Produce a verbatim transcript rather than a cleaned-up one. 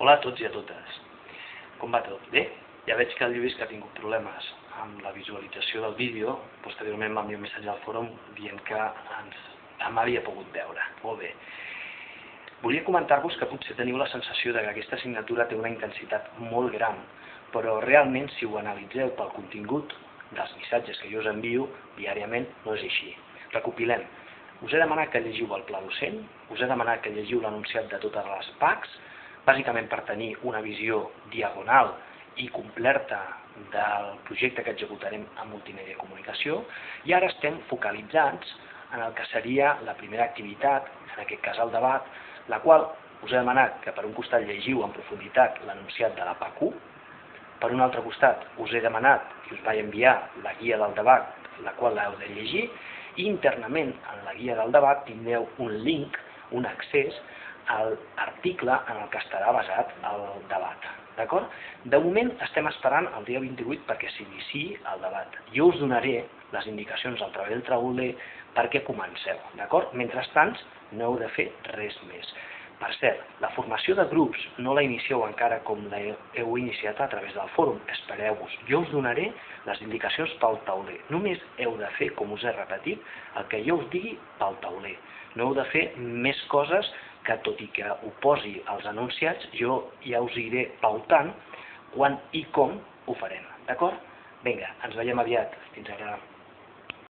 Hola a tots i a totes. Com va tot? Bé? Ja veig que el Lluís, que ha tingut problemes amb la visualització del vídeo, posteriorment m'envia un missatge al fòrum dient que ens m'havia pogut veure. Molt bé. Volia comentar-vos que potser teniu la sensació de que aquesta assignatura té una intensitat molt gran, però realment, si ho analitzeu pel contingut dels missatges que jo us envio diàriament, no és així. Recopilem. Us he demanat que llegiu el pla docent, us he demanat que llegiu l'anunciat de totes les P A Cs, bàsicament per tenir una visió diagonal i completa del projecte que executarem en multimèdia i comunicació, i ara estem focalitzats en el que seria la primera activitat, en aquest cas el debat, la qual us he demanat que per un costat llegiu en profunditat l'anunciat de la P A C u, per un altre costat us he demanat i us vaig enviar la guia del debat, la qual l'heu de llegir, i internament en la guia del debat tindreu un link, un accés a l'article en el que estarà basat el debat. D'acord? De moment estem esperant el dia vint-i-vuit perquè s'iniciï el debat. Jo us donaré les indicacions al treball del tauler perquè comenceu. D'acord? Mentrestant, no heu de fer res més. Per cert, la formació de grups no la inicieu encara com l'heu iniciat a través del fòrum. Espereu-vos. Jo us donaré les indicacions pel tauler. Només heu de fer, com us he repetit, el que jo us digui pel tauler. No heu de fer més coses que, tot i que ho posi als anunciats, jo ja us iré pautant quan i com ho farem. D'acord? Vinga, ens veiem aviat. Fins ara.